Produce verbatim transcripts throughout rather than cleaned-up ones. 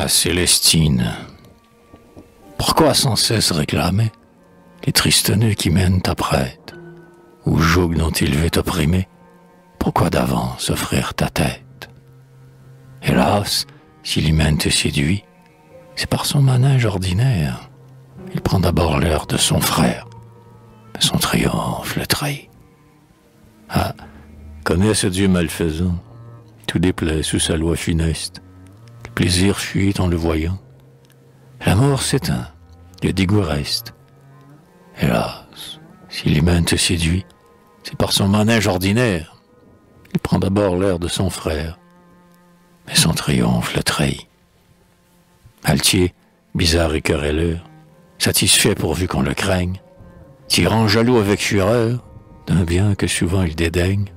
Ma Célestine, pourquoi sans cesse réclamer les tristes nœuds qui mènent ta prête, ou joug dont il veut t'opprimer? Pourquoi d'avance offrir ta tête? Hélas, si l'hymen te séduit, c'est par son manège ordinaire. Il prend d'abord l'heure de son frère, mais son triomphe le trahit. Ah, connais ce Dieu malfaisant, tout déplaît sous sa loi funeste. Le plaisir fuit en le voyant. L'amour s'éteint, le dégoût reste. Hélas, si l'hymen te séduit, c'est par son manège ordinaire. Il prend d'abord l'heure de son frère, mais son triomphe le trahit. Altier, bizarre et querelleur, satisfait pourvu qu'on le craigne, tirant jaloux avec fureur d'un bien que souvent il dédaigne.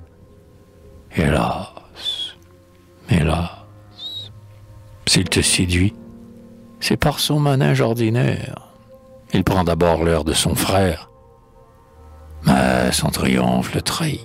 Hélas, hélas, s'il te séduit, c'est par son manège ordinaire. Il prend d'abord l'heure de son frère, mais son triomphe le trahit.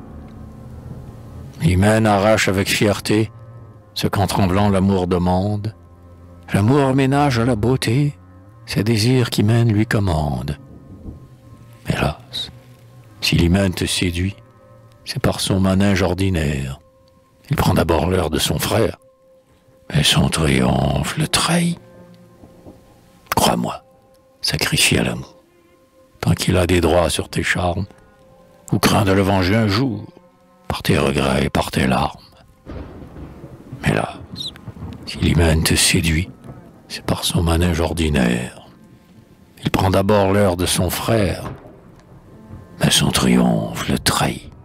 L'hymen arrache avec fierté ce qu'en tremblant l'amour demande. L'amour ménage à la beauté ses désirs qui mènent lui commandent. Hélas, si l'hymen te séduit, c'est par son manège ordinaire. Il prend d'abord l'heure de son frère, mais son triomphe le trahit. Crois-moi, sacrifie à l'amour, tant qu'il a des droits sur tes charmes, ou crains de le venger un jour, par tes regrets et par tes larmes. Hélas, si l'hymen te séduit, c'est par son manège ordinaire. Il prend d'abord l'heure de son frère, mais son triomphe le trahit.